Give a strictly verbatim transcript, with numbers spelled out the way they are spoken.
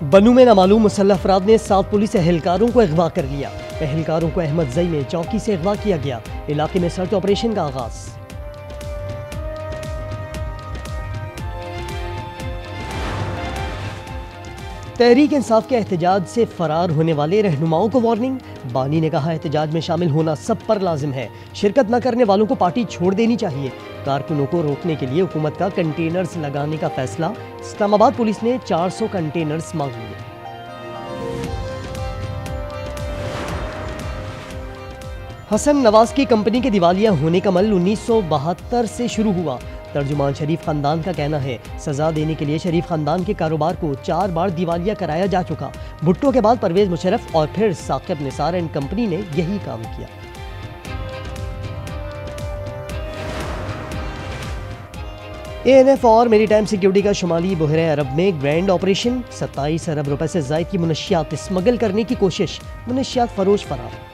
बनू में नामालूम मुसल्लह अफराद ने सात पुलिस एहलकारों को अगवा कर लिया। एहलकारों को अहमद जई में चौकी से अगवा किया गया। इलाके में सर्च ऑपरेशन का आगाज। तहरीक इंसाफ के एहतजाज से फरार होने वाले रहनुमाओं को वार्निंग। बानी ने कहा, एहतजाज में शामिल होना सब पर लाजिम है। शिरकत न करने वालों को पार्टी छोड़ देनी चाहिए। कारकुनों को रोकने के लिए हुकूमत का कंटेनर्स लगाने का फैसला। इस्लामाबाद पुलिस ने चार सौ कंटेनर्स मांग लिए। हसन नवाज की कंपनी के दिवालिया होने का अमल उन्नीस सौ बहत्तर से शुरू हुआ। तर्जुमान शरीफ खानदान का कहना है, सजा देने के लिए शरीफ खानदान के कारोबार को चार बार दिवालिया कराया जा चुका। भुट्टो के बाद परवेज मुशर्रफ और फिर साकिब निसार एंड कंपनी ने यही काम किया। ए एन एफ और मेरीटाइम सिक्योरिटी का शुमाली बहरे अरब में ग्रैंड ऑपरेशन। सत्ताईस अरब रुपए से जायद की मुनशियात स्मगल करने की कोशिश। मुनशियात फरोश फरार।